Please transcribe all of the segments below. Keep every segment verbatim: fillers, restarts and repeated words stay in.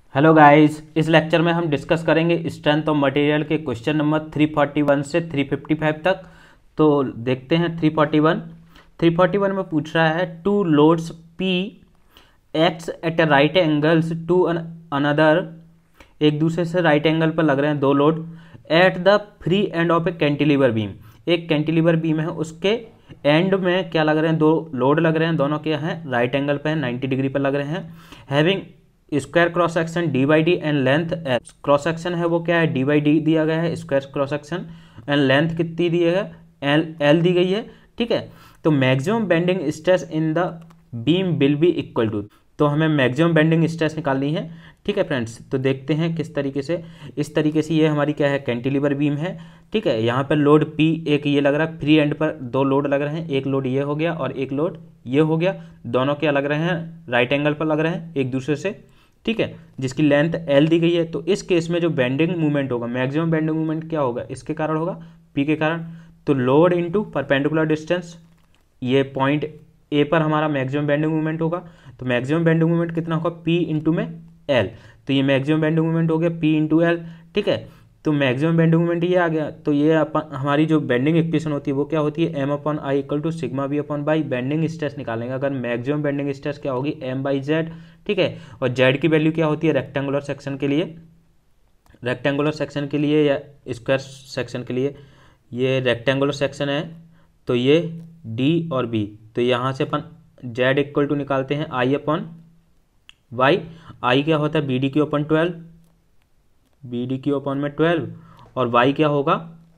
Hello guys, इस lecture में हम डिस्कस करेंगे स्ट्रेंथ ऑफ मटेरियल के क्वेश्चन नंबर तीन सौ इकतालीस से तीन सौ पचपन तक। तो देखते हैं तीन सौ इकतालीस तीन सौ इकतालीस में पूछ रहा है two loads P X at right angles to another, एक दूसरे से राइट एंगल पर लग रहे हैं दो load at the free end of a cantilever beam. एक कैंटिलीवर बीम है, उसके एंड में क्या लग रहे हैं, दो लोड लग रहे हैं, दोनों क्या हैं राइट एंगल पे हैं, नब्बे डिग्री पर लग रहे हैं। Having square cross section D by D and length F. Cross section है वो क्या है, डी बाई डी दिया गया है square cross section, and length कितनी दी है, एल एल दी गई है। ठीक है, तो maximum bending stress in the beam will be equal to, तो हमें मैक्सिमम बेंडिंग स्ट्रेस निकालनी है। ठीक है फ्रेंड्स, तो देखते हैं किस तरीके से। इस तरीके से ये हमारी क्या है, कैंटिलीवर बीम है। ठीक है, यहाँ पर लोड पी एक ये लग रहा है, फ्री एंड पर दो लोड लग रहे हैं, एक लोड ये हो गया और एक लोड ये हो गया। दोनों क्या लग रहे हैं, राइट एंगल पर लग रहे हैं एक दूसरे से। ठीक है, जिसकी लेंथ एल दी गई है। तो इस केस में जो बेंडिंग मूवमेंट होगा, मैक्सिमम बेंडिंग मूवमेंट क्या होगा, इसके कारण होगा, पी के कारण। तो लोड इनटू परपेंडिकुलर डिस्टेंस, ये पॉइंट ए पर हमारा मैक्सिमम बेंडिंग मूवमेंट होगा। तो मैक्सिमम बेंडिंग मूवमेंट कितना होगा, पी इंटू में एल। तो ये मैक्सिमम बेंडिंग मूवमेंट हो गया पी इंटू एल। ठीक है, तो मैक्सिमम बेंडिंग मूवमेंट ये आ गया। तो ये अपन हमारी जो बेंडिंग इक्वेशन होती है वो क्या होती है, M upon I equal to sigma B upon by. Bending stress निकालेंगे अगर, मैक्सिमम बेंडिंग स्ट्रेस क्या होगी, एम बाई जेड। ठीक है, और जेड की वैल्यू क्या होती है रेक्टेंगुलर सेक्शन के लिए, रेक्टेंगुलर सेक्शन के लिए या स्क्वायर सेक्शन के लिए। ये रेक्टेंगुलर सेक्शन है तो ये डी और बी, तो यहाँ से अपन जेड इक्वल टू निकालते हैं आई अपॉन वाई। आई क्या होता है, B D cube upon twelve, B D cube upon में ट्वेल्व, और वाई क्या होगा,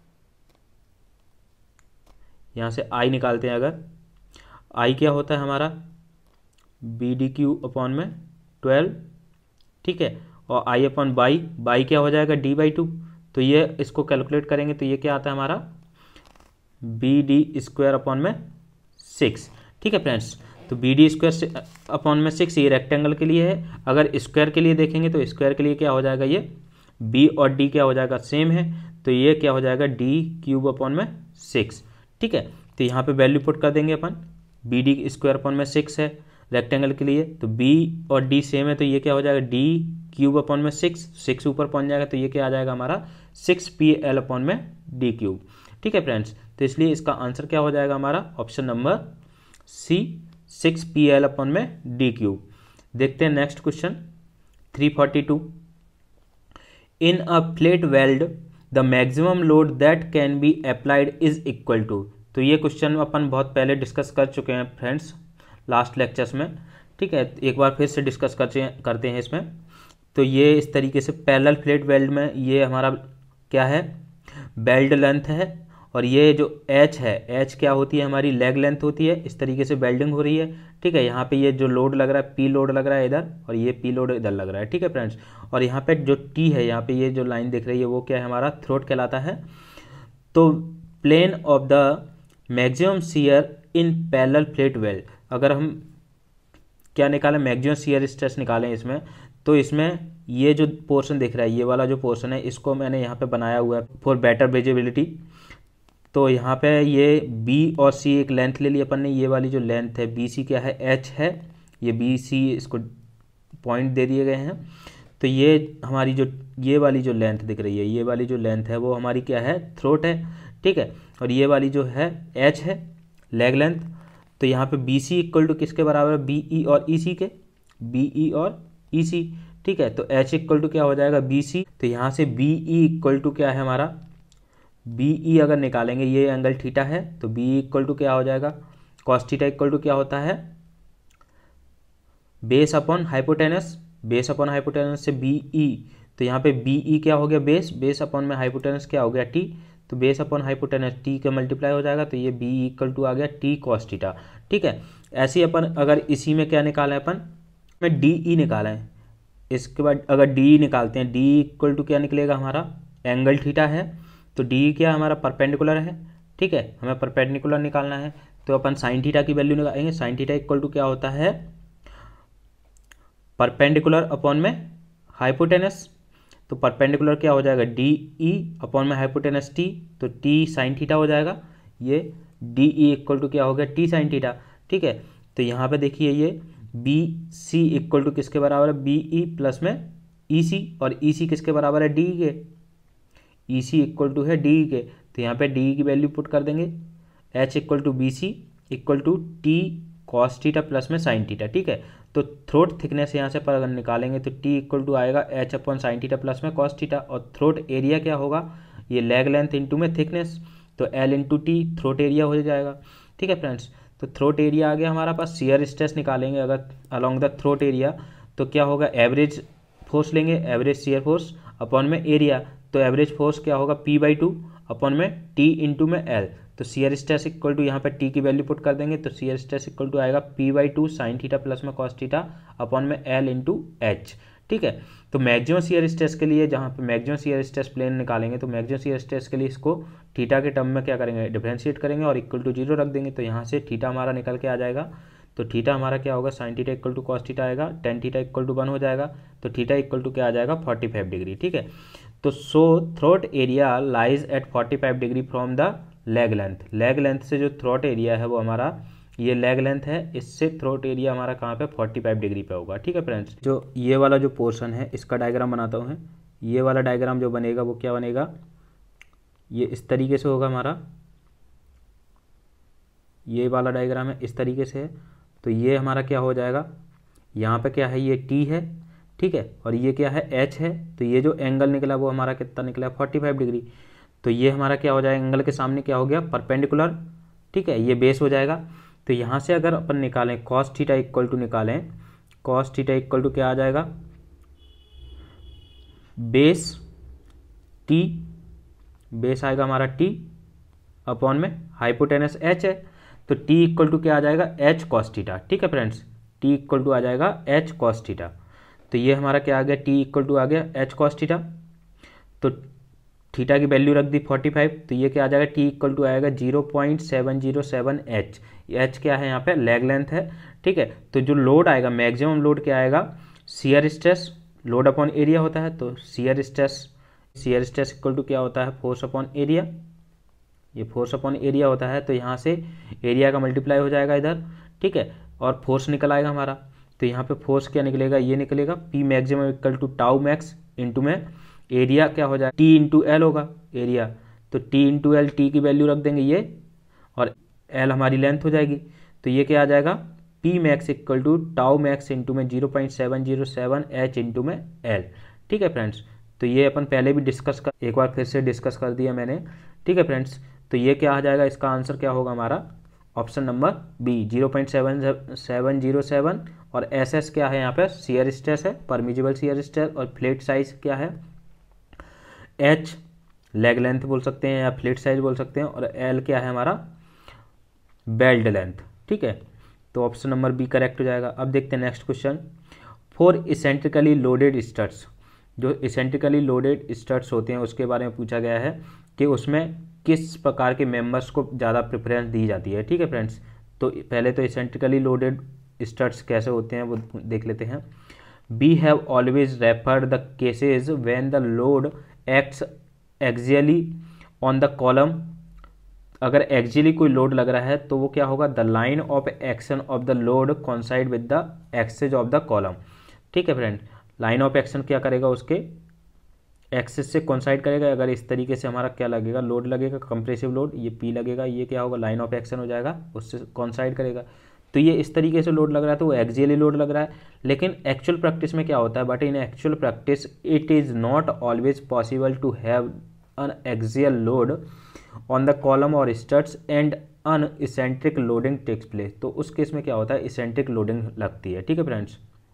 यहाँ से आई निकालते हैं अगर, आई क्या होता है हमारा बी डी क्यू अपॉन में ट्वेल्व। ठीक है, और आई अपॉन बाई, बाई क्या हो जाएगा डी बाई टू। तो ये इसको कैलकुलेट करेंगे तो ये क्या आता है हमारा बी डी स्क्वायर अपॉन में सिक्स। ठीक है फ्रेंड्स, तो बी डी स्क्वायर अपॉन में सिक्स ये रेक्टेंगल के लिए है। अगर स्क्वायर के लिए देखेंगे तो स्क्वायर के लिए क्या हो जाएगा, ये बी और डी क्या हो जाएगा, सेम है। तो ये क्या हो जाएगा डी क्यूब अपॉन में सिक्स। ठीक है, तो यहाँ पे वैल्यू पुट कर देंगे अपन, बी डी स्क्वायर अपॉन में सिक्स है रेक्टेंगल के लिए, तो बी और डी सेम है, तो ये क्या हो जाएगा डी क्यूब अपॉन में सिक्स, सिक्स ऊपर पहुँच जाएगा तो ये क्या आ जाएगा हमारा सिक्स पी एल अपॉन में डी क्यूब। ठीक है फ्रेंड्स, तो इसलिए इसका आंसर क्या हो जाएगा हमारा option number C, six P L upon में डी क्यूब। देखते हैं next question three forty two. In a flat weld the maximum load that can be applied is equal to. तो ये क्वेश्चन अपन बहुत पहले डिस्कस कर चुके हैं फ्रेंड्स लास्ट लेक्चर्स में। ठीक है, एक बार फिर से डिस्कस करते हैं करते हैं इसमें। तो ये इस तरीके से पैरेलल फ्लैट वेल्ड में ये हमारा क्या है, बेल्ट लेंथ है, और ये जो एच है, एच क्या होती है हमारी लेग लेंथ होती है। इस तरीके से वेल्डिंग हो रही है। ठीक है, यहाँ पे ये जो लोड लग रहा है पी लोड लग रहा है इधर, और ये पी लोड इधर लग रहा है। ठीक है फ्रेंड्स, और यहाँ पे जो टी है, यहाँ पे ये जो लाइन दिख रही है वो क्या है हमारा थ्रोट कहलाता है। तो plane of the maximum shear in parallel flat weld, अगर हम क्या निकालें, मैक्सिमम शियर स्ट्रेस निकालें इसमें, तो इसमें ये जो पोर्शन दिख रहा है, ये वाला जो पोर्शन है, इसको मैंने यहाँ पे बनाया हुआ है फॉर बेटर विजिबिलिटी। तो यहाँ पे ये बी और सी एक लेंथ ले ली अपन ने, ये वाली जो लेंथ है बी सी क्या है एच है, ये बी सी इसको पॉइंट दे दिए गए हैं। तो ये हमारी जो ये वाली जो लेंथ दिख रही है, ये वाली जो लेंथ है वो हमारी क्या है थ्रोट है। ठीक है, और ये वाली जो है एच है लेग लेंथ। तो यहाँ पे बी सी इक्वल टू किसके बराबर है, बी ई और ई सी के, बी ई और ई सी। ठीक है, तो एच इक्वल टू क्या हो जाएगा बी सी। तो यहाँ से बी ई इक्वल टू क्या है हमारा, बी ई अगर निकालेंगे, ये एंगल थीटा है, तो बी इक्वल टू क्या हो जाएगा, कॉस थीटा इक्वल टू क्या होता है base upon hypotenuse, base upon hypotenuse से बी ई। तो यहाँ पे बी ई क्या हो गया बेस, बेस अपॉन में हाइपोटेनस क्या हो गया टी, तो बेस अपॉन हाइपोटेनस टी का मल्टीप्लाई हो जाएगा, तो ये बी इक्वल टू आ गया टी कॉस थीटा। ठीक है, ऐसे ही अपन अगर इसी में क्या निकाला है अपन में डी ई निकाला है, इसके बाद अगर डी निकालते हैं, डी इक्वल टू क्या निकलेगा हमारा एंगल थीटा है, तो डी क्या हमारा परपेंडिकुलर है। ठीक है, हमें परपेंडिकुलर निकालना है, तो अपन साइन थीटा की वैल्यू निकालेंगे। साइन थीटा इक्वल टू क्या होता है परपेंडिकुलर अपॉन में हाइपोटेनस। तो परपेंडिकुलर क्या हो जाएगा डी ई अपॉन में हाइपोटेनस टी, तो टी साइन थीटा हो जाएगा। ये डी ई इक्वल टू क्या हो गया टी साइन थीटा। ठीक है, तो यहाँ पे देखिए ये बी सी इक्वल टू किसके बराबर है, बी ई प्लस में ई सी, और ई सी किसके बराबर है, D K, E C equal to है डी के, तो यहाँ पे डी की वैल्यू पुट कर देंगे, H equal to B C equal to T cos theta plus में साइन थीटा, ठीक है। तो थ्रोट थिकनेस यहाँ से पर अगर निकालेंगे तो टी इक्वल टू आएगा H upon sine theta plus में कॉस थीटा, और थ्रोट एरिया क्या होगा, ये लेग लेंथ इंटू में थिकनेस, तो L into T throat area हो जाएगा, ठीक है फ्रेंड्स। तो थ्रोट एरिया आ गया हमारा पास। शियर स्ट्रेस निकालेंगे अगर अलॉन्ग द थ्रोट एरिया, तो क्या होगा, एवरेज फोर्स लेंगे, एवरेज शियर फोर्स अपॉन में एरिया, तो एवरेज फोर्स क्या होगा, पी बाई टू अपॉन में टी इंटू में एल, तो शियर स्ट्रेस इक्वल टू यहाँ पे टी की वैल्यू पुट कर देंगे, तो शियर स्ट्रेस इक्वल टू आएगा P by two sine theta plus में कॉस थीटा अपॉन में एल इंटू एच, ठीक है। तो मैक्सिमम शियर स्ट्रेस के लिए जहाँ पे मैक्सिमम शियर स्ट्रेस प्लेन निकालेंगे, तो मैक्सिमम शियर स्ट्रेस के लिए इसको थीटा के टर्म में क्या करेंगे, डिफरेंशिएट करेंगे और इक्वल टू जीरो रख देंगे, तो यहाँ से थीटा हमारा निकल के आ जाएगा, तो थीटा हमारा क्या होगा, sine theta equal to cos theta आएगा, tan theta equal to one हो जाएगा, तो थीटा इक्वल टू क्या आ जाएगा, फोर्टी फाइव डिग्री, ठीक है। तो so throat area lies at forty five degree from the leg length, leg length से जो थ्रोट एरिया है वो हमारा, ये लेग लेंथ है, इससे थ्रोट एरिया हमारा कहाँ पे फोर्टी फाइव डिग्री पे होगा, ठीक है फ्रेंड्स। जो ये वाला जो पोर्शन है इसका डायग्राम बनाता हूँ, ये वाला डायग्राम जो बनेगा वो क्या बनेगा, ये इस तरीके से होगा हमारा, ये वाला डायग्राम है इस तरीके से है, तो ये हमारा क्या हो जाएगा, यहाँ पे क्या है, ये टी है, ठीक है, और ये क्या है, एच है, तो ये जो एंगल निकला वो हमारा कितना निकला, फोर्टी फाइव डिग्री, तो ये हमारा क्या हो जाएगा, एंगल के सामने क्या हो गया, परपेंडिकुलर, ठीक है, ये बेस हो जाएगा। तो यहाँ से अगर अपन निकालें कॉस थीटा इक्वल टू निकालें, कॉस थीटा इक्वल टू क्या आ जाएगा, बेस टी, बेस आएगा हमारा टी अपॉन में हाइपोटेनस एच है, तो टी इक्वल टू क्या आ जाएगा, एच कॉस थीटा, ठीक है फ्रेंड्स, टी इक्वल टू आ जाएगा एच कॉस थीटा, तो ये हमारा क्या आ गया, टी इक्वल टू आ गया एच कॉस थीटा, तो थीटा की वैल्यू रख दी फोर्टी फाइव, तो ये क्या आ जाएगा, टी इक्वल टू आएगा zero point seven zero seven H, H क्या है यहाँ पे, लेग लेंथ है, ठीक है। तो जो लोड आएगा, मैक्सिमम लोड क्या आएगा, shear stress, load upon area होता है, तो shear stress, shear stress equal to क्या होता है, फोर्स अपॉन एरिया, ये फोर्स अपॉन एरिया होता है, तो यहाँ से एरिया का मल्टीप्लाई हो जाएगा इधर, ठीक है, और फोर्स निकल आएगा हमारा, तो यहाँ पे फोर्स क्या निकलेगा, ये निकलेगा P maximum equal to tau max into में एरिया क्या हो जाएगा, टी इंटू एल होगा एरिया, तो टी इंटू एल, टी की वैल्यू रख देंगे ये, और एल हमारी लेंथ हो जाएगी, तो ये क्या आ जाएगा, P max equal to tau max into में zero point seven zero seven H into में एल, ठीक है फ्रेंड्स। तो ये अपन पहले भी डिस्कस कर, एक बार फिर से डिस्कस कर दिया मैंने, ठीक है फ्रेंड्स। तो ये क्या आ जाएगा, इसका आंसर क्या होगा हमारा, option number B zero point seven seven zero seven, और एस एस क्या है यहाँ पे, शियर स्ट्रेस है, परमिजिबल शियर स्ट्रेस, और फ्लेट साइज क्या है, एच लेग लेंथ बोल सकते हैं या फ्लेट साइज बोल सकते हैं, और एल क्या है हमारा, बेल्ट लेंथ, ठीक है। तो ऑप्शन नंबर बी करेक्ट हो जाएगा। अब देखते हैं next question, for eccentrically loaded studs, जो इसेंट्रिकली लोडेड स्टड्स होते हैं उसके बारे में पूछा गया है कि उसमें किस प्रकार के मेंबर्स को ज़्यादा प्रेफरेंस दी जाती है, ठीक है फ्रेंड्स। तो पहले तो इसेंट्रिकली लोडेड स्टड्स कैसे होते हैं वो देख लेते हैं। We have always referred the cases when the load acts axially on the column, अगर एक्सियली कोई लोड लग रहा है तो वो क्या होगा, the line of action of the load coincide with the axis of the column, ठीक है फ्रेंड। लाइन ऑफ एक्शन क्या करेगा, उसके एक्सेस से कोइंसाइड करेगा। अगर इस तरीके से हमारा क्या लगेगा, लोड लगेगा, कंप्रेसिव लोड, ये पी लगेगा, ये क्या होगा, लाइन ऑफ एक्शन हो जाएगा, उससे कोइंसाइड करेगा। तो ये इस तरीके से लोड लग रहा है तो वो एक्सियली लोड लग रहा है। लेकिन एक्चुअल प्रैक्टिस में क्या होता है, but in actual practice it is not always possible to have an axial load on the column or studs and an eccentric loading takes place। तो उस केस में क्या होता है, eccentric loading लगती है, ठीक है फ्रेंड्स।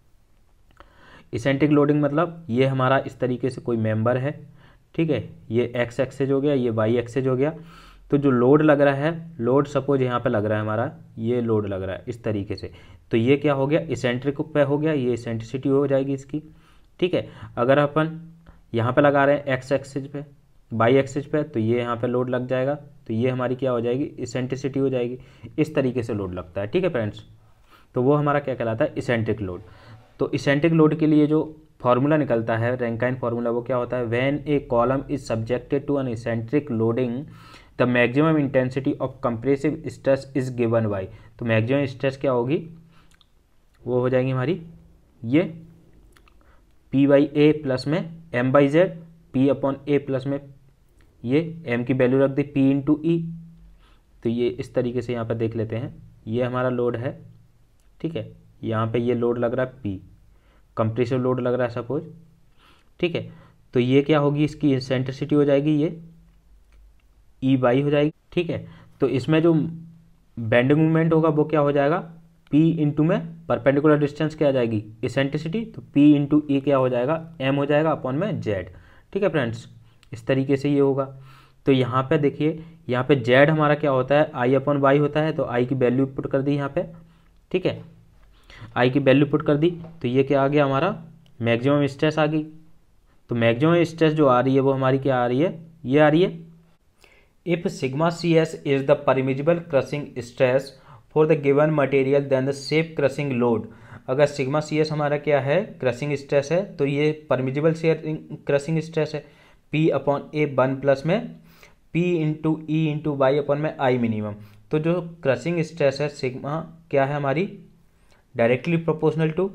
eccentric loading मतलब ये हमारा इस तरीके से कोई मेंबर है, ठीक है, ये x एक्सेज हो गया, ये y एक्सेज हो गया, तो जो लोड लग रहा है, लोड सपोज यहाँ पे लग रहा है हमारा, ये लोड लग रहा है इस तरीके से, तो ये क्या हो गया, eccentric पे हो गया, ये eccentricity हो जाएगी इसकी, ठीक है। अगर अपन यहाँ पे लगा रहे हैं x एक्सेज पे, बाई एक्सिस पे, तो ये यहाँ पे लोड लग जाएगा, तो ये हमारी क्या हो जाएगी, इसेंट्रिसिटी हो जाएगी। इस तरीके से लोड लगता है, ठीक है फ्रेंड्स। तो वो हमारा क्या कहलाता है, इसेंट्रिक लोड। तो इसेंट्रिक लोड के लिए जो फार्मूला निकलता है, रैंकाइन फार्मूला, वो क्या होता है, when a column is subjected to an eccentric loading the maximum intensity of compressive stress is given by. तो मैक्सिमम स्ट्रेस क्या होगी, वो हो जाएगी हमारी ये पी बाई ए प्लस में M by Z, P upon A plus में ये एम की वैल्यू रख दी पी इंटू ई। तो ये इस तरीके से यहाँ पर देख लेते हैं, ये हमारा लोड है, ठीक है, यहाँ पे ये लोड लग रहा है पी, कंप्रेसिव लोड लग रहा है सपोज, ठीक है। तो ये क्या होगी, इसकी इसेंट्रिसिटी हो जाएगी ये ई बाई हो जाएगी, ठीक है। तो इसमें जो बेंडिंग मूवमेंट होगा वो क्या हो जाएगा, P इंटू में परपेंडिकुलर डिस्टेंस क्या आ जाएगी, इसेंट्रिसिटी, तो P इंटू ई क्या हो जाएगा, M हो जाएगा अपॉन में Z, ठीक है फ्रेंड्स। इस तरीके से ये होगा। तो यहाँ पे देखिए, यहाँ पे Z हमारा क्या होता है, I अपॉन वाई होता है, तो I की वैल्यू पुट कर दी यहाँ पे, ठीक है, I की वैल्यू पुट कर दी, तो ये क्या आ गया हमारा, मैक्सिमम स्ट्रेस आ गई। तो मैक्सिमम स्ट्रेस जो आ रही है वो हमारी क्या आ रही है, ये आ रही है, if sigma C S is the permissible crushing stress for the given material then the safe crushing load. अगर सिग्मा सी एस हमारा क्या है, क्रशिंग स्ट्रेस है, तो ये परमिजिबल क्रशिंग स्ट्रेस है, P upon A one plus में P into E into Y upon में आई मिनिमम। तो जो क्रशिंग स्ट्रेस है सिग्मा क्या है हमारी, डायरेक्टली प्रोपोर्शनल टू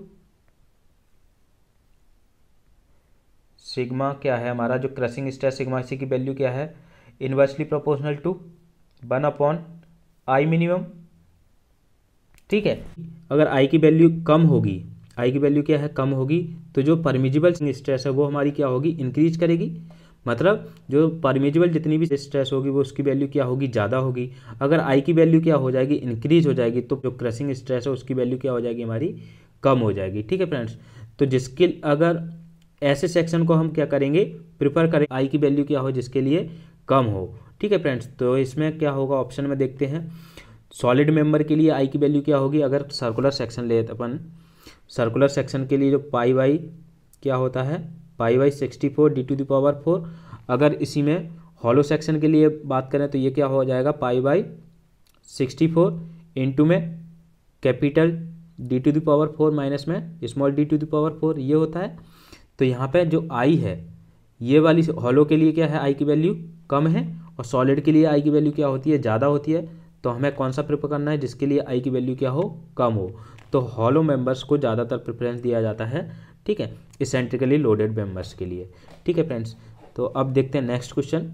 सिग्मा क्या है हमारा, जो क्रशिंग स्ट्रेस सिग्मा इसी की वैल्यू क्या है, inversely proportional to one upon I minimum, ठीक है। अगर आई की वैल्यू कम होगी, आई की वैल्यू क्या है, कम होगी, तो जो परमिजिबल स्ट्रेस है वो हमारी क्या होगी, इंक्रीज करेगी। मतलब जो परमिजिबल जितनी भी स्ट्रेस होगी वो उसकी वैल्यू क्या होगी, ज़्यादा होगी। अगर आई की वैल्यू क्या हो जाएगी, इंक्रीज हो जाएगी, तो जो क्रशिंग स्ट्रेस है उसकी वैल्यू क्या हो जाएगी, हमारी कम हो जाएगी, ठीक है फ्रेंड्स। तो जिसके अगर ऐसे सेक्शन को हम क्या करेंगे, प्रिफर करें आई की वैल्यू क्या हो, जिसके लिए कम हो, ठीक है फ्रेंड्स। तो इसमें क्या होगा, ऑप्शन में देखते हैं, सॉलिड मेंबर के लिए आई की वैल्यू क्या होगी, अगर सर्कुलर सेक्शन ले अपन, सर्कुलर सेक्शन के लिए जो पाई बाई क्या होता है, pi by sixty four D to the power four. अगर इसी में हॉलो सेक्शन के लिए बात करें तो ये क्या हो जाएगा, pi by sixty four into में capital D to the power four minus में small D to the power four, ये होता है। तो यहाँ पे जो आई है, ये वाली हॉलो के लिए क्या है, आई की वैल्यू कम है, और सॉलिड के लिए आई की वैल्यू क्या होती है, ज़्यादा होती है। तो हमें कौन सा प्रेफर करना है, जिसके लिए आई की वैल्यू क्या हो, कम हो। तो हॉलो मेंबर्स को ज़्यादातर प्रेफरेंस दिया जाता है, ठीक है, इसेंट्रिकली लोडेड मेंबर्स के लिए, ठीक है फ्रेंड्स। तो अब देखते हैं next question.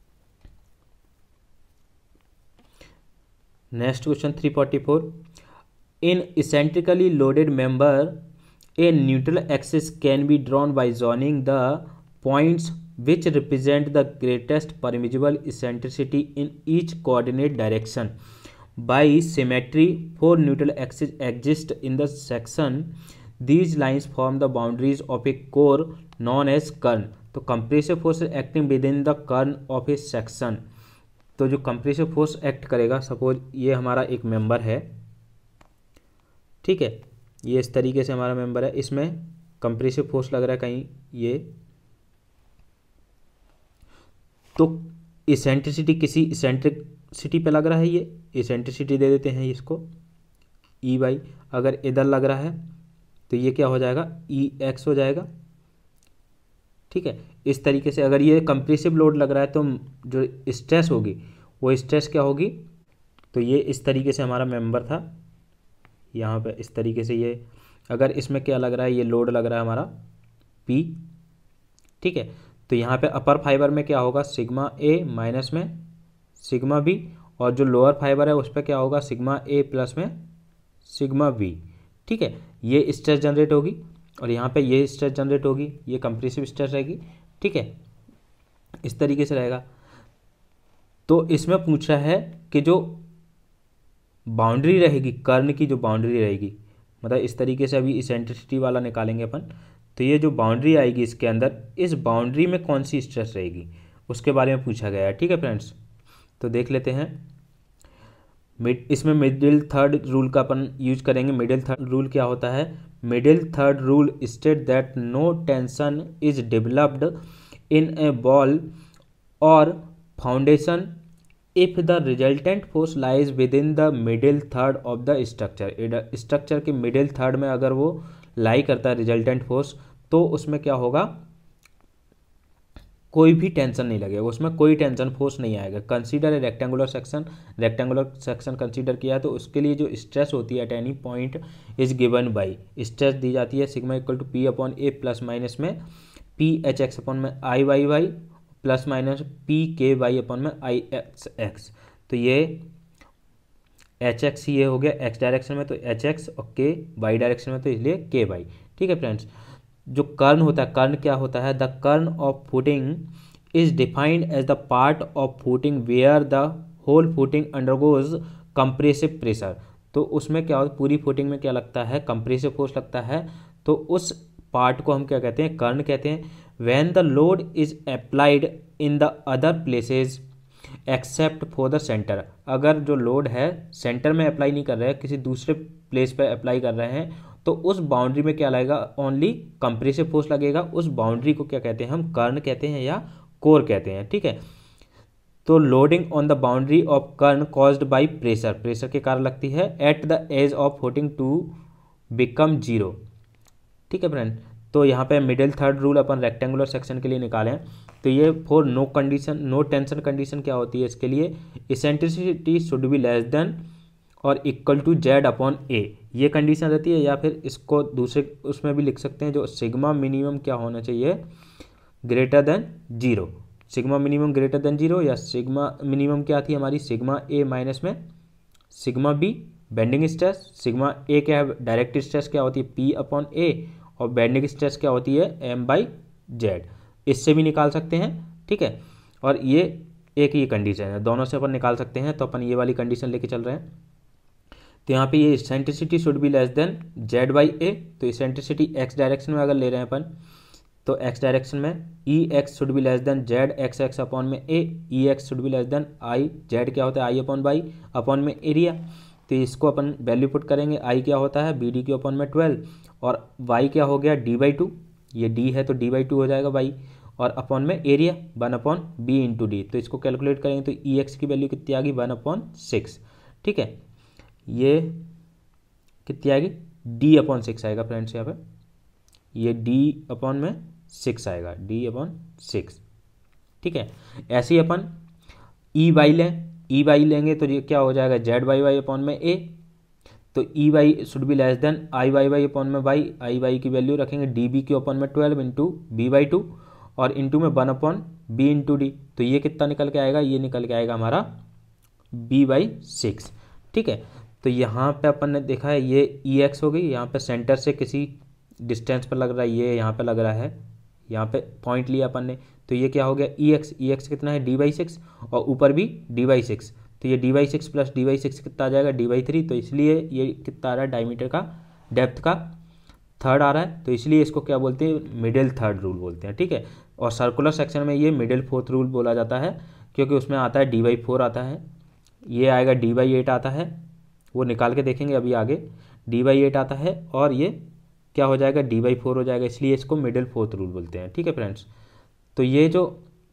Next question three forty four, in eccentrically loaded member a neutral axis can be drawn by joining the points which represent the greatest permissible eccentricity in each coordinate direction. By symmetry, four neutral axes exist in the section. These lines form the boundaries of a core known as kern. तो compressive force acting within the kern of a section. तो जो compressive force act करेगा, suppose ये हमारा एक member है, ठीक है, ये इस तरीके से हमारा मेंबर है, इसमें कंप्रेसिव फोर्स लग रहा है कहीं ये, तो इसेंट्रिसिटी किसी इसेंट्रिसिटी पे लग रहा है, ये इसेंट्रिसिटी दे देते हैं इसको ई बाई। अगर इधर लग रहा है तो ये क्या हो जाएगा, ई एक्स हो जाएगा, ठीक है। इस तरीके से अगर ये कंप्रेसिव लोड लग रहा है तो जो स्ट्रेस होगी वो स्ट्रेस क्या होगी, तो ये इस तरीके से हमारा मेंबर था, यहाँ पे इस तरीके से ये, अगर इसमें क्या लग रहा है, ये लोड लग रहा है हमारा P, ठीक है। तो यहाँ पे अपर फाइबर में क्या होगा, सिग्मा ए माइनस में सिग्मा बी, और जो लोअर फाइबर है उस पर क्या होगा, सिग्मा ए प्लस में सिग्मा बी, ठीक है। ये स्ट्रेस जनरेट होगी और यहाँ पे ये स्ट्रेस जनरेट होगी, ये कंप्रेसिव स्ट्रेस रहेगी, ठीक है, इस तरीके से रहेगा। तो इसमें पूछा है कि जो बाउंड्री रहेगी, कर्न की जो बाउंड्री रहेगी, मतलब इस तरीके से अभी इसेंट्रिसिटी वाला निकालेंगे अपन, तो ये जो बाउंड्री आएगी इसके अंदर, इस बाउंड्री में कौन सी स्ट्रेस रहेगी उसके बारे में पूछा गया है, ठीक है फ्रेंड्स। तो देख लेते हैं, मिड इसमें मिडिल थर्ड रूल का अपन यूज करेंगे। मिडिल थर्ड रूल क्या होता है, middle third rule state that no tension is developed in a wall और foundation if the resultant force lies within the middle third of the structure. Structure के middle third में अगर वो लाई करता है रिजल्टेंट फोर्स, तो उसमें क्या होगा, कोई भी टेंशन नहीं लगेगा, उसमें कोई टेंशन फोर्स नहीं आएगा। Consider a rectangular section, rectangular section consider किया है तो उसके लिए जो स्ट्रेस होती है at any point is given by, stress दी जाती है sigma equal to P upon A plus minus में पी एच एक्स अपॉन में I Y Y plus minus P K Y upon में आई एक्स एक्स। तो ये H x ये हो गया एक्स डायरेक्शन में, तो एच एक्स और के वाई डायरेक्शन में, तो इसलिए के वाई। ठीक है फ्रेंड्स, जो कर्ण होता है, कर्ण क्या होता है, the kern of footing is defined as the part of footing where the whole footing undergoes compressive pressure. तो उसमें क्या होता है, पूरी फुटिंग में क्या लगता है, कंप्रेसिव फोर्स लगता है, तो उस पार्ट को हम क्या कहते हैं, कर्ण कहते हैं। When the load is applied in the other places except for the centre, अगर जो लोड है सेंटर में अप्लाई नहीं कर रहे हैं, किसी दूसरे प्लेस पे अप्लाई कर रहे हैं, तो उस बाउंड्री में क्या लगेगा, ओनली कंप्रेसिव फोर्स लगेगा। उस बाउंड्री को क्या कहते हैं, हम कर्ण कहते हैं या कोर कहते हैं। ठीक है, तो loading on the boundary of kern caused by pressure, pressure के कारण लगती है at the edge of footing to become zero. ठीक है फ्रेंड, तो यहाँ पे मिडिल थर्ड रूल अपन रेक्टेंगुलर सेक्शन के लिए निकालें, तो ये for no condition, no tension condition क्या होती है इसके लिए, eccentricity should be less than और equal to Z upon A, ये कंडीशन रहती है। या फिर इसको दूसरे उसमें भी लिख सकते हैं, जो सिग्मा मिनिमम क्या होना चाहिए, greater than zero, sigma minimum greater than zero, या सिग्मा मिनिमम क्या थी हमारी, सिग्मा ए माइनस में sigma B bending stress, sigma A क्या है, डायरेक्ट स्ट्रेस क्या होती है पी अपॉन ए, और बेंडिंग स्ट्रेस क्या होती है एम बाई जेड, इससे भी निकाल सकते हैं। ठीक है, और ये एक ही कंडीशन है, दोनों से अपन निकाल सकते हैं, तो अपन ये वाली कंडीशन लेके चल रहे हैं। तो यहाँ पे ये eccentricity should be less than Z by A, तो इसेंट्रिसिटी एक्स डायरेक्शन में अगर ले रहे हैं अपन, तो एक्स डायरेक्शन में E X should be less than Z X X upon में A, E X should be less than I, Z क्या होता है आई अपॉन बाई अपॉन में एरिया। तो इसको अपन वैल्यू पुट करेंगे, आई क्या होता है बी डी क्यू अपॉन में ट्वेल्व, और वाई क्या हो गया डी बाई टू, ये डी है तो डी बाई टू हो जाएगा वाई, और अपॉन में area one upon B into D. तो इसको कैलकुलेट करेंगे तो ई एक्स की वैल्यू कितनी आ गई, वन अपॉन सिक्स। ठीक है, ये कितनी आएगी, डी अपॉन सिक्स आएगा फ्रेंड्स, यहाँ पे ये डी अपॉन में सिक्स आएगा, डी अपॉन सिक्स। ठीक है, ऐसे ही अपन ई वाई लें, ई वाई लेंगे तो ये क्या हो जाएगा, जेड वाई वाई अपॉन में ए, तो E Y should be less than I Y Y upon में वाई, आई वाई की वैल्यू रखेंगे डी बी क्यू अपॉन में twelve into B by two, और इंटू में one upon B into D, तो ये कितना निकल के आएगा, ये निकल के आएगा हमारा बी बाई सिक्स। ठीक है, तो यहाँ पे अपन ने देखा है ये ई एक्स हो गई, यहाँ पे सेंटर से किसी डिस्टेंस पर लग रहा है, ये यहाँ पे लग रहा है, यहाँ पे पॉइंट लिया अपन ने, तो ये क्या हो गया ई एक्स, ई एक्स कितना है डी बाई सिक्स, और ऊपर भी डी बाई सिक्स, तो ये D by six plus D by six कितना आ जाएगा, डी बाई थ्री, तो इसलिए ये कितना आ रहा है, डायमीटर का डेप्थ का थर्ड आ रहा है, तो इसलिए इसको क्या बोलते हैं, मिडिल थर्ड रूल बोलते हैं। ठीक है, और सर्कुलर सेक्शन में ये मिडिल फोर्थ रूल बोला जाता है, क्योंकि उसमें आता है डी बाई फोर आता है, ये आएगा डी बाई एट आता है, वो निकाल के देखेंगे अभी आगे, डी बाई एट आता है, और ये क्या हो जाएगा, डी बाई फोर हो जाएगा, इसलिए इसको मिडिल फोर्थ रूल बोलते हैं। ठीक है फ्रेंड्स, तो ये जो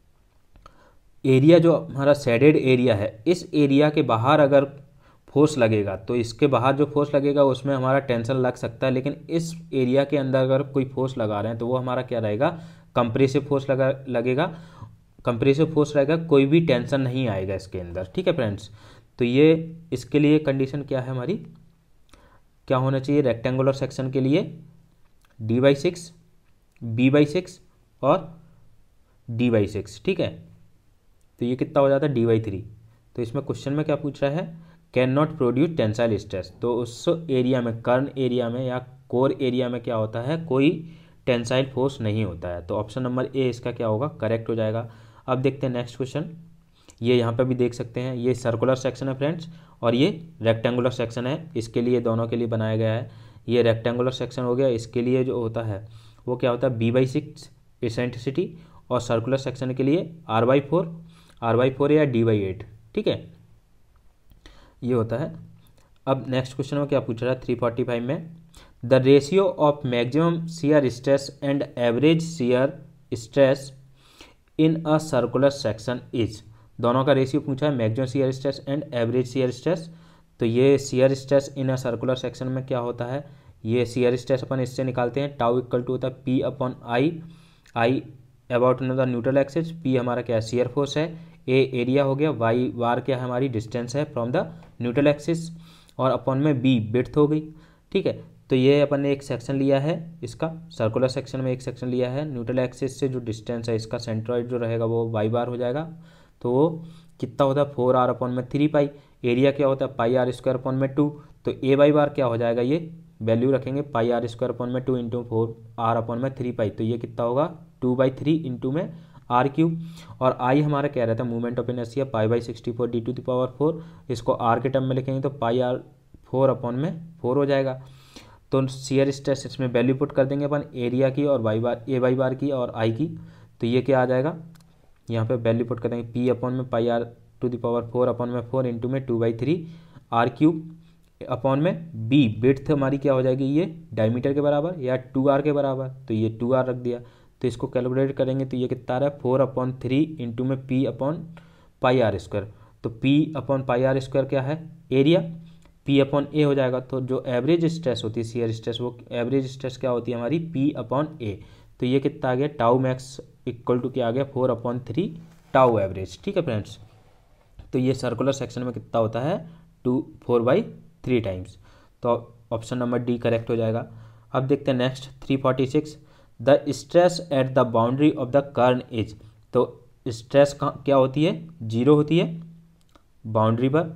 एरिया जो हमारा शेडेड एरिया है, इस एरिया के बाहर अगर फोर्स लगेगा, तो इसके बाहर जो फोर्स लगेगा उसमें हमारा टेंशन लग सकता है, लेकिन इस एरिया के अंदर अगर कोई फोर्स लगा रहे हैं तो वो हमारा क्या रहेगा, कंप्रेसिव फोर्स लगा लगेगा, कंप्रेसिव फोर्स रहेगा, कोई भी टेंशन नहीं आएगा इसके अंदर। ठीक है फ्रेंड्स, तो ये इसके लिए कंडीशन क्या है हमारी, क्या होना चाहिए, रेक्टेंगुलर सेक्शन के लिए D by six, B by six और डी बाई सिक्स। ठीक है, तो ये कितना हो जाता है डी बाई थ्री। तो इसमें क्वेश्चन में क्या पूछ रहा है, can not produce tensile stress, तो उस एरिया में, कर्ण एरिया में या कोर एरिया में क्या होता है, कोई टेंसाइल फोर्स नहीं होता है, तो ऑप्शन नंबर ए इसका क्या होगा, करेक्ट हो जाएगा। अब देखते हैं नेक्स्ट क्वेश्चन, ये यहाँ पे भी देख सकते हैं, ये सर्कुलर सेक्शन है फ्रेंड्स, और ये रेक्टेंगुलर सेक्शन है, इसके लिए दोनों के लिए बनाया गया है। ये रेक्टेंगुलर सेक्शन हो गया, इसके लिए जो होता है वो क्या होता है, बी बाई सिक्स इसेंट्रिसिटी, और सर्कुलर सेक्शन के लिए R by four, R by four या डी बाई एट। ठीक है, ये होता है। अब नेक्स्ट क्वेश्चन में क्या पूछ रहा है, थ्री फोर्टी फाइव में, the ratio of maximum shear stress and average shear stress in a circular section is, दोनों का रेशियो पूछा है, maximum shear stress and average shear stress. तो ये shear stress in a circular section में क्या होता है, ये शियर स्ट्रेस अपन इससे निकालते हैं, टाउ इक्वल टू होता है P upon I, I about the neutral axis, P हमारा क्या है शियर फोर्स है, ए एरिया हो गया, वाई वार क्या है हमारी डिस्टेंस है फ्रॉम द न्यूट्रल एक्सिस, और अपॉन में बी विड्थ हो गई। ठीक है, तो ये अपन ने एक सेक्शन लिया है इसका, सर्कुलर सेक्शन में एक सेक्शन लिया है, न्यूट्रल एक्सिस से जो डिस्टेंस है इसका सेंट्रॉइड जो रहेगा वो वाई बार हो जाएगा। तो वो कितना होता है फोर आर अपॉन में थ्री पाई, एरिया क्या होता है पाई आर स्क्वायर अपॉन में टू, तो ए बाई बार क्या हो जाएगा, ये वैल्यू रखेंगे पाई आर स्क्वायर अपॉन में two into four R upon में थ्री पाई, तो ये कितना होगा टू बाई थ्री इंटू में आर क्यूब, और आई हमारा क्या रहता है movement of inertia pi by sixty four D to the power four, इसको आर के टर्म में लिखेंगे तो पाई आर फोर अपॉन में फोर हो जाएगा। तो शियर स्ट्रेस इसमें वैल्यू पुट कर देंगे अपन एरिया की और वाई बार ए वाई बार की और आई की, तो ये क्या आ जाएगा यहाँ पे वैल्यू पुट कर देंगे पी अपॉन में pi R to the power four upon में फोर इंटू में two by three R cube upon में बी विड्थ हमारी क्या हो जाएगी ये डायमीटर के बराबर या टू आर के बराबर, तो ये टू आर रख दिया, तो इसको कैलकुलेट करेंगे तो ये कितना आ रहा है फोर अपॉन थ्री इंटू में P upon pi R square, तो P upon pi R square क्या है एरिया, पी अपॉन ए हो जाएगा, तो जो एवरेज स्ट्रेस होती है शियर स्ट्रेस वो एवरेज स्ट्रेस क्या होती है हमारी पी अपॉन ए, तो ये कितना आ गया टाउ मैक्स इक्वल टू क्या आ गया four upon three tau average. ठीक है फ्रेंड्स, तो ये सर्कुलर सेक्शन में कितना होता है two four by three times, तो ऑप्शन नंबर डी करेक्ट हो जाएगा। अब देखते हैं next three forty six, the stress at the boundary of the kern is, तो स्ट्रेस कहाँ क्या होती है जीरो होती है बाउंड्री पर।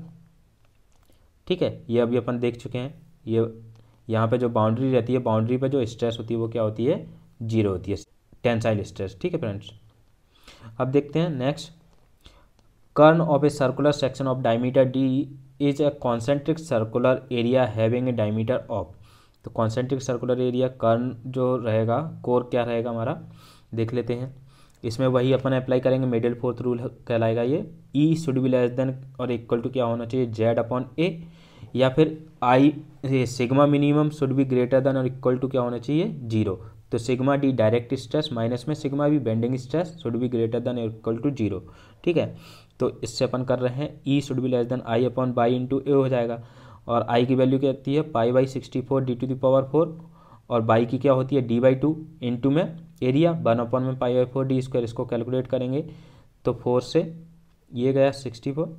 ठीक है, ये अभी अपन देख चुके हैं, ये यहाँ पे जो बाउंड्री रहती है बाउंड्री पर जो स्ट्रेस होती है वो क्या होती है जीरो होती है टेंसाइल स्ट्रेस। ठीक है फ्रेंड्स, अब देखते हैं next, kern of a circular section of diameter D is a concentric circular area having a diameter of, तो कॉन्सेंट्रिक सर्कुलर एरिया कर्न जो रहेगा कोर क्या रहेगा हमारा देख लेते हैं, इसमें वही अपन अप्लाई करेंगे मिडिल फोर्थ रूल कहलाएगा ये, E should be less than और इक्वल टू क्या होना चाहिए जेड अपॉन ए, या फिर I sigma minimum should be greater than और इक्वल टू क्या होना चाहिए जीरो, तो sigma D direct stress minus में sigma B bending stress should be greater than और इक्वल टू जीरो। ठीक है, तो इससे अपन कर रहे हैं ई should be less than I upon by into A हो जाएगा, और आई की वैल्यू क्या होती है pi by sixty four D to the power four, और बाई की क्या होती है डी बाई टू इंटू में एरिया वन अपॉन में pi by four D square, इसको कैलकुलेट करेंगे तो फोर से ये गया सिक्सटी फोर,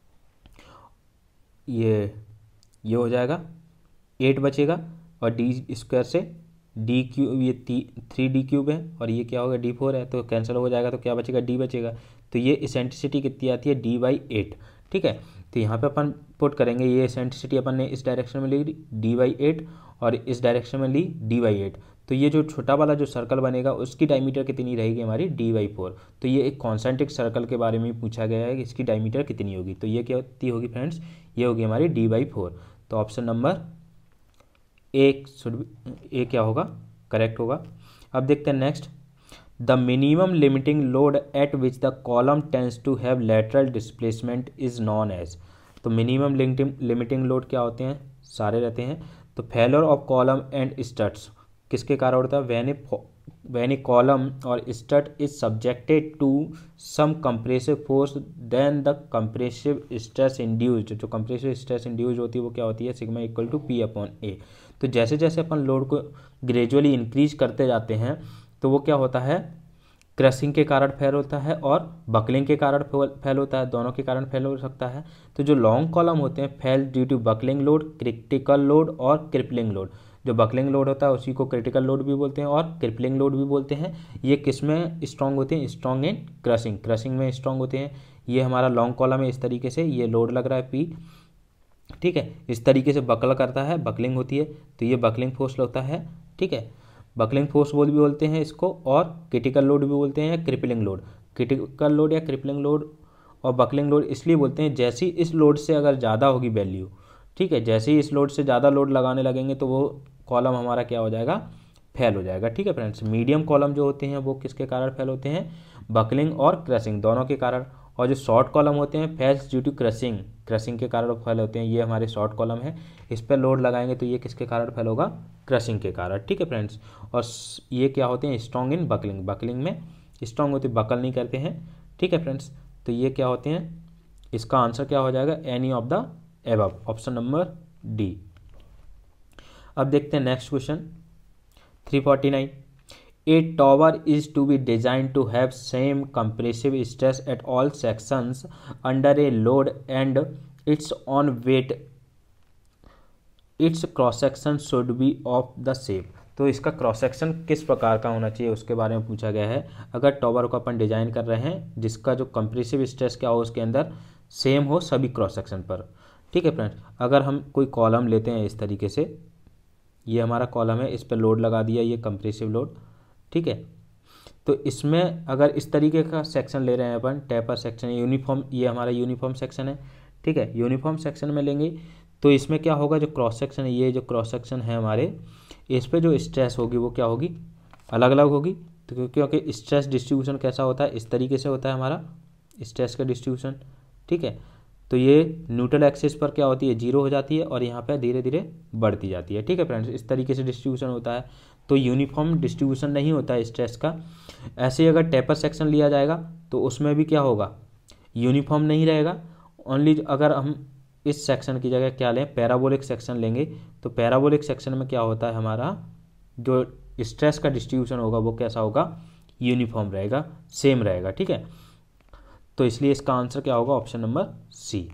ये ये हो जाएगा एट बचेगा, और डी स्क्वायर से डी क्यूब ये थ्री डी क्यूब है और ये क्या होगा डी फोर है, तो कैंसिल हो जाएगा, तो क्या बचेगा डी बचेगा, तो ये इसेंट्रिसिटी कितनी आती है डी बाई एट। ठीक है, तो यहाँ पे अपन पुट करेंगे ये इसेंट्रिसिटी अपन ने इस डायरेक्शन में ली डी बाई एट और इस डायरेक्शन में ली डी बाई एट, तो ये जो छोटा वाला जो सर्कल बनेगा उसकी डायमीटर कितनी रहेगी हमारी डी बाई फोर, तो ये एक कॉन्सेंट्रिक सर्कल के बारे में पूछा गया है कि इसकी डायमीटर कितनी होगी, तो ये क्या होती होगी फ्रेंड्स ये होगी हमारी डी बाई फोर, तो option number A should A क्या होगा करेक्ट होगा। अब देखते हैं next, the minimum limiting load at which the column tends to have lateral displacement is known as, तो मिनिमम लिमिटिंग लोड क्या होते हैं सारे रहते हैं, तो failure of column and struts किसके कारण होता है when a when a column और strut is subjected to some compressive force then the compressive stress induced, जो कंप्रेसिव स्ट्रेस इंड्यूस्ड होती है वो क्या होती है sigma equal to P upon A, तो जैसे जैसे अपन लोड को ग्रेजुअली इंक्रीज करते जाते हैं तो वो क्या होता है क्रशिंग के कारण फेल होता है और बकलिंग के कारण फेल होता है, दोनों के कारण फेल हो सकता है। तो जो लॉन्ग कॉलम होते हैं fail due to buckling load, critical load और क्रिपलिंग लोड, जो बकलिंग लोड होता है उसी को क्रिटिकल लोड भी बोलते हैं और क्रिपलिंग लोड भी बोलते हैं। ये किस में स्ट्रॉन्ग होते हैं स्ट्रॉन्ग इन क्रशिंग, क्रशिंग में स्ट्रॉन्ग होते हैं। ये हमारा लॉन्ग कॉलम है, इस तरीके से ये लोड लग रहा है पी, ठीक है, इस तरीके से बकल करता है, बकलिंग होती है, तो ये बकलिंग फोर्स होता है। ठीक है, बकलिंग फोर्स बोल भी बोलते हैं इसको और क्रिटिकल लोड भी बोलते हैं, क्रिपलिंग लोड। क्रिटिकल लोड या क्रिपलिंग लोड और बकलिंग लोड इसलिए बोलते हैं जैसी इस लोड से अगर ज़्यादा होगी वैल्यू, ठीक है, जैसे ही इस लोड से ज़्यादा लोड लगाने लगेंगे तो वो कॉलम हमारा क्या हो जाएगा फेल हो जाएगा। ठीक है फ्रेंड्स, मीडियम कॉलम जो होते हैं वो किसके कारण फेल होते हैं बकलिंग और क्रशिंग दोनों के कारण, और जो शॉर्ट कॉलम होते हैं fails due to crushing, crushing के कारण फेल होते हैं। ये हमारे शॉर्ट कॉलम है, इस पर लोड लगाएंगे तो ये किसके कारण फेल होगा क्रशिंग के कारण। ठीक है फ्रेंड्स, और ये क्या होते हैं स्ट्रॉन्ग इन बकलिंग, बकलिंग में स्ट्रॉन्ग होते बकल नहीं करते हैं। ठीक है फ्रेंड्स, तो ये क्या होते हैं, इसका आंसर क्या हो जाएगा any of the above, option number D. अब देखते हैं next question three forty nine, A tower is to be designed to have same compressive stress at all sections under a load and its on weight, its cross section should be of the same. तो इसका cross section किस प्रकार का होना चाहिए उसके बारे में पूछा गया है। अगर टॉवर को अपन डिजाइन कर रहे हैं जिसका जो कंप्रेसिव स्ट्रेस क्या हो उसके अंदर सेम हो सभी क्रॉस सेक्शन पर, ठीक है फ्रेंड्स। अगर हम कोई कॉलम लेते हैं इस तरीके से, ये हमारा कॉलम है, इस पर लोड लगा दिया, ये कंप्रेसिव लोड, ठीक है। तो इसमें अगर इस तरीके का सेक्शन ले रहे हैं अपन, टेपर सेक्शन, यूनिफॉर्म, ये हमारा यूनिफॉर्म सेक्शन है, ठीक है। यूनिफॉर्म सेक्शन में लेंगे तो इसमें क्या होगा, जो क्रॉस सेक्शन है, ये जो क्रॉस सेक्शन है हमारे, इस पर जो स्ट्रेस होगी वो क्या होगी, अलग अलग होगी। तो क्योंकि स्ट्रेस डिस्ट्रीब्यूशन कैसा होता है, इस तरीके से होता है हमारा स्ट्रेस का डिस्ट्रीब्यूशन, ठीक है। तो ये न्यूट्रल एक्सिस पर क्या होती है, जीरो हो जाती है और यहाँ पे धीरे धीरे बढ़ती जाती है, ठीक है फ्रेंड्स। इस तरीके से डिस्ट्रीब्यूशन होता है, तो यूनिफॉर्म डिस्ट्रीब्यूशन नहीं होता है स्ट्रेस का। ऐसे ही अगर टेपर सेक्शन लिया जाएगा तो उसमें भी क्या होगा, यूनिफॉर्म नहीं रहेगा। ओनली अगर हम इस सेक्शन की जगह क्या लें, पैराबोलिक सेक्शन लेंगे, तो पैराबोलिक सेक्शन में क्या होता है, हमारा जो स्ट्रेस का डिस्ट्रीब्यूशन होगा वो कैसा होगा, यूनिफॉर्म रहेगा, सेम रहेगा, ठीक है। तो इसलिए इसका आंसर क्या होगा, ऑप्शन नंबर सी।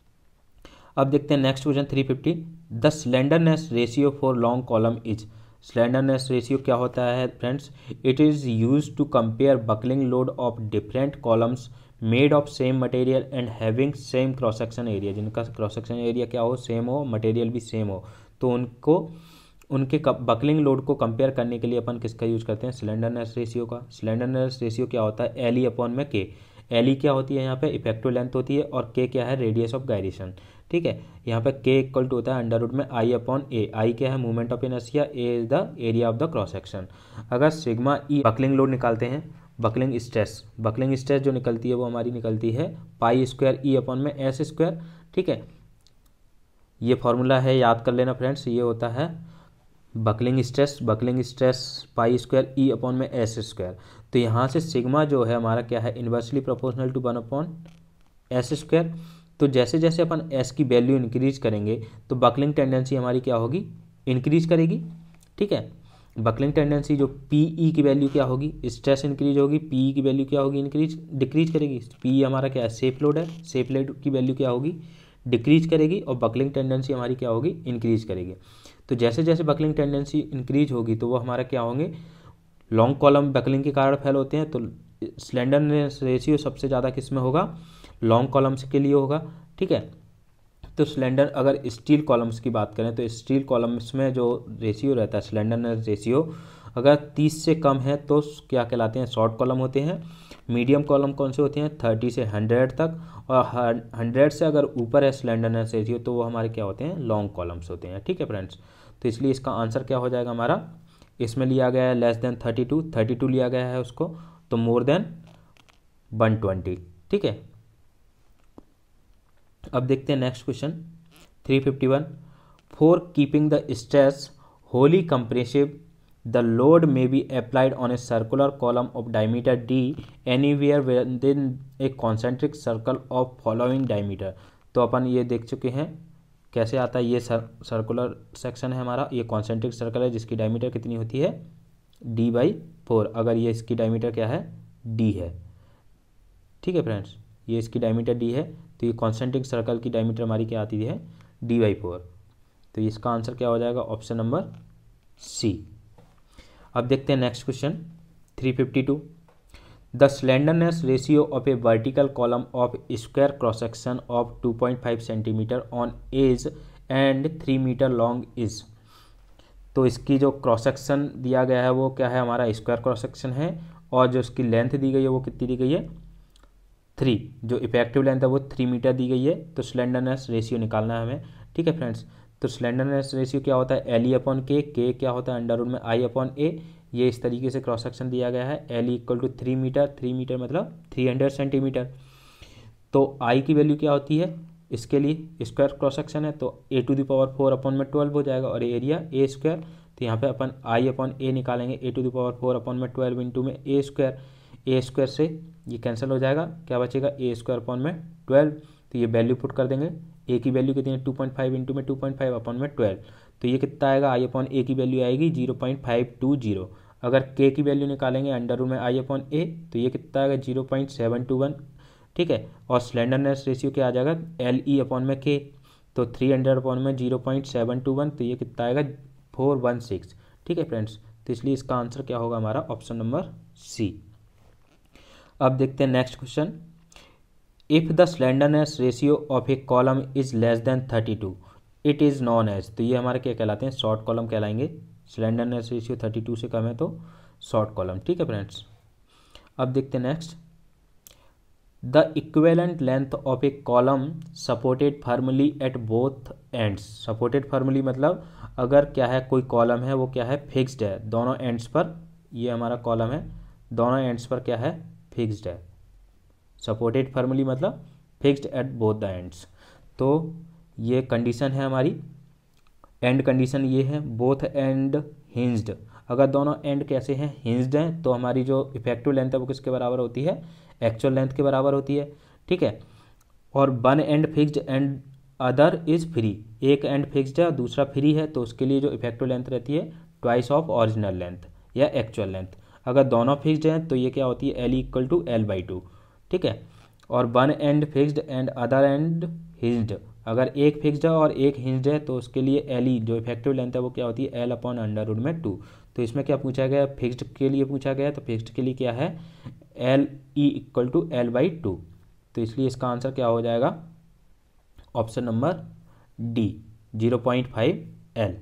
अब देखते हैं next question three fifty. The slenderness ratio for long column is. Slenderness ratio क्या होता है friends, it is use to compare buckling load of different columns made of same material and having same cross section area. जिनका cross section area क्या हो, same हो, material भी same हो, तो उनको उनके बकलिंग लोड को कंपेयर करने के लिए अपन किसका यूज करते हैं, स्लेंडरनेस रेशियो का। स्लेंडरनेस रेशियो क्या होता है, एल ई अपॉन में के। एल ई क्या होती है यहाँ पे, इफेक्टिव लेंथ होती है, और के क्या है, रेडियस ऑफ गायरेशन, ठीक है। यहाँ पे के इक्वल टू होता है अंडर रूट में आई अपॉन ए। आई क्या है, movement of inertia, A is the area of the cross section. अगर सिग्मा ई बकलिंग लोड निकालते हैं, बकलिंग स्ट्रेस, बकलिंग स्ट्रेस जो निकलती है वो हमारी निकलती है पाई स्क्वायर ई अपॉन में एस स्क्वायर, ठीक है। ये फॉर्मूला है, याद कर लेना फ्रेंड्स। ये होता है buckling stress, buckling stress pi square E upon में एस स्क्वायर। तो यहाँ से सिग्मा जो है हमारा क्या है, inversely proportional to one upon S square. तो जैसे जैसे अपन एस की वैल्यू इंक्रीज करेंगे तो बकलिंग टेंडेंसी हमारी क्या होगी, इंक्रीज करेगी, ठीक है। बकलिंग टेंडेंसी जो पी ई की वैल्यू क्या होगी, स्ट्रेस इंक्रीज होगी, पी ई की वैल्यू क्या होगी, इंक्रीज डिक्रीज करेगी। पी ई हमारा क्या है, सेफ लोड है, सेफ लोड की वैल्यू क्या होगी, डिक्रीज करेगी, और बकलिंग टेंडेंसी हमारी क्या होगी, इंक्रीज करेगी। तो जैसे जैसे बकलिंग टेंडेंसी इंक्रीज होगी तो वो हमारा क्या होंगे, लॉन्ग कॉलम बकलिंग के कारण फेल होते हैं। तो स्लेंडरनेस रेशियो सबसे ज़्यादा किस में होगा, लॉन्ग कॉलम्स के लिए होगा, ठीक है। तो स्लेंडर, अगर स्टील कॉलम्स की बात करें तो स्टील कॉलम्स में जो रेशियो रहता है स्लेंडरनेस रेशियो, अगर तीस से कम है तो क्या कहलाते हैं, शॉर्ट कॉलम होते हैं। मीडियम कॉलम कौन से होते हैं, थर्टी से हंड्रेड तक, और हंड्रेड से अगर ऊपर है स्लेंडरनेस रेशियो तो वो हमारे क्या होते हैं, लॉन्ग कॉलम्स होते हैं, ठीक है फ्रेंड्स। तो इसलिए इसका आंसर क्या हो जाएगा हमारा, इसमें लिया गया है less than thirty two, thirty two लिया गया है उसको, तो मोर देन वन ट्वेंटी, ठीक है। अब देखते हैं next question three fifty one. For keeping the stress wholly compressive the load may be applied on a circular column of diameter D anywhere within a concentric circle of following diameter. तो अपन ये देख चुके हैं कैसे आता है, ये सर, सर्कुलर सेक्शन है हमारा, ये कॉन्सेंट्रिक सर्कल है जिसकी डायमीटर कितनी होती है, डी बाई फोर। अगर ये इसकी डायमीटर क्या है, डी है, ठीक है फ्रेंड्स, ये इसकी डायमीटर डी है, तो ये कॉन्सेंट्रिक सर्कल की डायमीटर हमारी क्या आती है, डी बाई फोर। तो इसका आंसर क्या हो जाएगा, ऑप्शन नंबर सी। अब देखते हैं next question three fifty two. The slenderness ratio of a vertical column of square cross section of two point five centimetre on edge and three metre long is. तो इसकी जो cross section दिया गया है वो क्या है, हमारा स्क्वायर क्रॉस सेक्शन है, और जो इसकी लेंथ दी गई है वो कितनी दी गई है, थ्री। जो इफेक्टिव लेंथ है वो थ्री मीटर दी गई है। तो स्लेंडरनेस रेशियो निकालना है हमें, ठीक है फ्रेंड्स। तो स्लेंडरनेस रेशियो क्या होता है, एल ई अपॉन के, के क्या होता है अंडर रूट में आई अपॉन ए। ये इस तरीके से क्रॉस सेक्शन दिया गया है, L equal to three metre, three metre मतलब थ्री हंड्रेड सेंटीमीटर। तो आई की वैल्यू क्या होती है, इसके लिए स्क्वायर क्रॉस सेक्शन है तो A to the power four upon में ट्वेल्व हो जाएगा, और एरिया ए स्क्वायर। तो यहाँ पे अपन आई अपॉन ए निकालेंगे, A to the power four upon में ट्वेल्व इंटू में ए स्क्वायर, ए स्क्वायर से ये कैंसिल हो जाएगा, क्या बचेगा, ए स्क्वायर अपॉन में ट्वेल्व। तो ये वैल्यू पुट कर देंगे, ए की वैल्यू कितनी है, टू पॉइंट फाइव इंटू में टू पॉइंट फाइव अपॉन में ट्वेल्व। तो ये कितना आएगा, आई अपॉन ए की वैल्यू आएगी zero point five two zero. अगर के की वैल्यू निकालेंगे अंडर रूट में आई अपॉन ए, तो ये कितना आएगा zero point seven two one, ठीक है। और स्लेंडरनेस रेशियो क्या आ जाएगा एल ई अपॉन में के, तो थ्री हंड्रेड अपॉन में zero point seven two one, तो ये कितना आएगा फोर वन सिक्स, ठीक है फ्रेंड्स। तो इसलिए इसका आंसर क्या होगा हमारा ऑप्शन नंबर सी। अब देखते हैं next question. If the slenderness ratio of a column is less than thirty two it is known as, तो ये हमारे क्या कहलाते हैं, शॉर्ट कॉलम कहलाएंगे। स्लेंडरनेस रेशियो थर्टी टू से कम है तो शॉर्ट कॉलम, ठीक है फ्रेंड्स। अब देखते हैं next. The equivalent length of a column supported firmly at both ends, supported firmly मतलब अगर क्या है कोई कॉलम है वो क्या है फिक्स्ड है दोनों एंड्स पर, ये हमारा कॉलम है दोनों एंड्स पर क्या है फिक्स्ड है। सपोर्टेड फर्मली मतलब fixed at both the ends, तो ये कंडीशन है हमारी। एंड कंडीशन ये है बोथ एंड हिंज्ड, अगर दोनों एंड कैसे हैं हिंज्ड हैं, तो हमारी जो इफेक्टिव लेंथ है वो किसके बराबर होती है, एक्चुअल लेंथ के बराबर होती है, ठीक है। और one end fixed and other is free, एक एंड फिक्स्ड है और दूसरा फ्री है, तो उसके लिए जो इफेक्टिव लेंथ रहती है ट्वाइस ऑफ ओरिजिनल लेंथ या एक्चुअल लेंथ। अगर दोनों फिक्स्ड हैं तो ये क्या होती है L equal to L by two, ठीक है। और one end fixed and other end hinged, अगर एक फिक्स्ड है और एक हिंज्ड है तो उसके लिए एल ई जो इफेक्टिव लेंथ है वो क्या होती है एल अपॉन अंडर रूट में टू। तो इसमें क्या पूछा गया फिक्स्ड के लिए पूछा गया, तो फिक्स्ड के लिए क्या है L E equal to L by two, तो इसलिए इसका आंसर क्या हो जाएगा option number D zero point five L,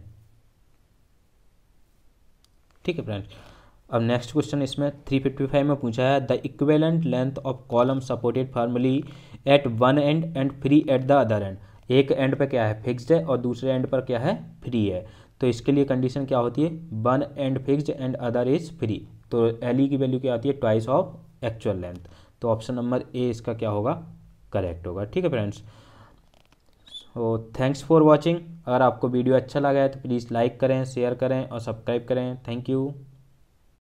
ठीक है फ्रेंड्स। अब नेक्स्ट क्वेश्चन इसमें थ्री फिफ्टी फाइव में पूछा है the equivalent length of column supported firmly at one end and free at the other end, एक एंड पे क्या है फिक्स्ड है और दूसरे एंड पर क्या है फ्री है, तो इसके लिए कंडीशन क्या होती है one end fixed and other is free, तो एल ई की वैल्यू क्या आती है ट्वाइस ऑफ एक्चुअल लेंथ, तो ऑप्शन नंबर ए इसका क्या होगा करेक्ट होगा, ठीक है फ्रेंड्स। तो थैंक्स फॉर वॉचिंग। अगर आपको वीडियो अच्छा लगा है तो प्लीज़ लाइक करें, शेयर करें और सब्सक्राइब करें। Thank you.